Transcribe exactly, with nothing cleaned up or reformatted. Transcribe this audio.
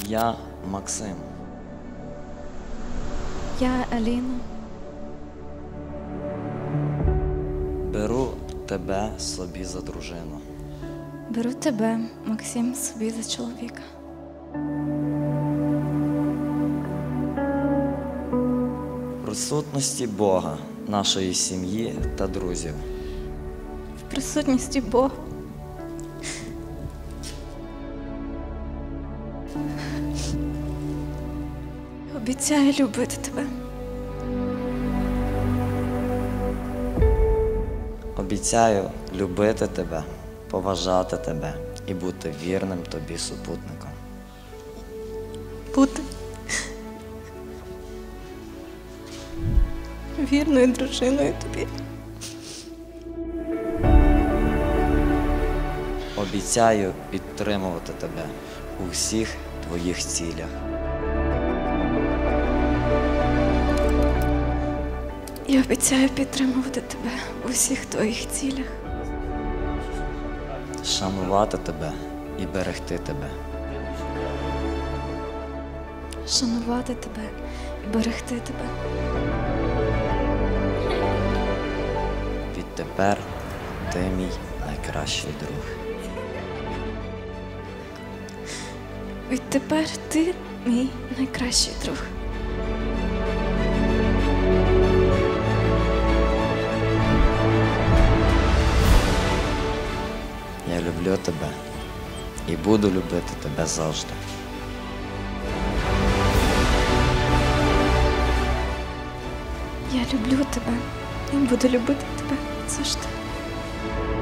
Я Максим. Я Аліна. Беру тебе собі за дружину. Беру тебе, Максим, собі за чоловіка. В присутності Бога, нашої сім'ї та друзів. В присутності Бога. Обіцяю любити тебе. Обіцяю любити тебе, поважати тебе і бути вірним тобі супутником. Бути вірною дружиною тобі. Обіцяю підтримувати тебе у всіх твоїх цілях. Я обіцяю підтримувати тебе у всіх твоїх цілях. Шанувати тебе і берегти тебе. Шанувати тебе і берегти тебе. Відтепер ти мій найкращий друг. Відтепер ти мій найкращий друг. Я люблю тебе і буду любити тебе завжди. Я люблю тебе і буду любити тебе завжди.